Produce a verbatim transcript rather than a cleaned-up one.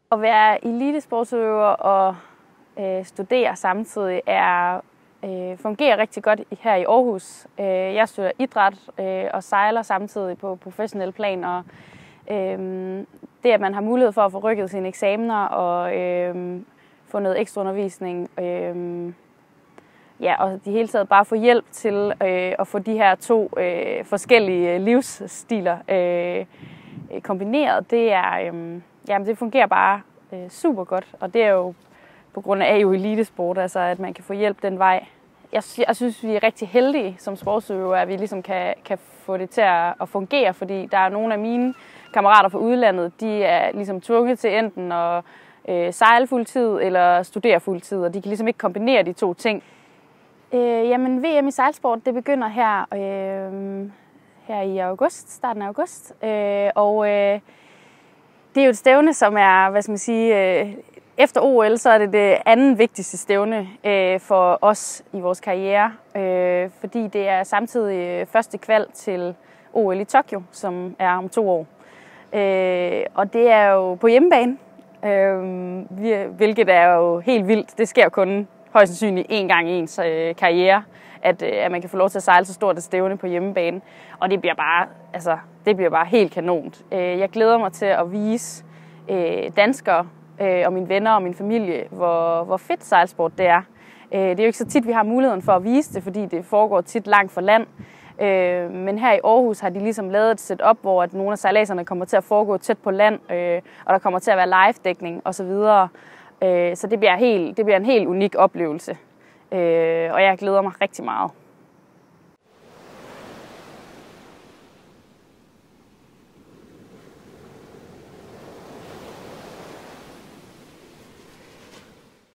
At være elitesportsudøver og øh, studere samtidig er, øh, fungerer rigtig godt her i Aarhus. Øh, jeg studerer idræt øh, og sejler samtidig på professionel plan. Og, øh, det, at man har mulighed for at få rykket sine eksamener og øh, få noget ekstra undervisning. Øh, ja, og i hele taget bare få hjælp til øh, at få de her to øh, forskellige livsstiler øh, kombineret. Det, er, øh, jamen, det fungerer bare øh, super godt, og det er jo på grund af jo elitesport, altså at man kan få hjælp den vej. Jeg, jeg synes, vi er rigtig heldige som sportsudøvere, at vi ligesom kan, kan få det til at, at fungere, fordi der er nogle af mine kammerater fra udlandet, de er ligesom tvunget til enten at øh, sejle fuldtid eller studere fuldtid, og de kan ligesom ikke kombinere de to ting. Øh, jamen, V M i sejlsport, det begynder her, øh, her i august, starten af august, øh, og øh, det er jo et stævne, som er, hvad skal man sige, øh, efter O L, så er det det anden vigtigste stævne øh, for os i vores karriere, øh, fordi det er samtidig første kval til O L i Tokyo, som er om to år. Øh, og det er jo på hjemmebane, øh, hvilket er jo helt vildt. Det sker kun højst sandsynligt én gang i ens øh, karriere, at, øh, at man kan få lov til at sejle så stort et stævne på hjemmebane. Og det bliver bare, altså, det bliver bare helt kanont. Øh, jeg glæder mig til at vise øh, danskere øh, og mine venner og min familie, hvor, hvor fedt sejlsport det er. Øh, det er jo ikke så tit, vi har muligheden for at vise det, fordi det foregår tit langt fra land. Øh, men her i Aarhus har de ligesom lavet et setup, hvor at nogle af sejladserne kommer til at foregå tæt på land, øh, og der kommer til at være live-dækning osv. Så det bliver, helt, det bliver en helt unik oplevelse, og jeg glæder mig rigtig meget.